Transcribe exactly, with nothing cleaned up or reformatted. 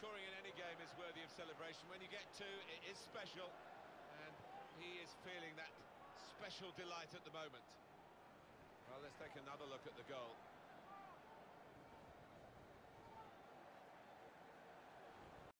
scoring in any game is worthy of celebration. When you get two, it is special, and he is feeling that special delight at the moment. Well, let's take another look at the goal.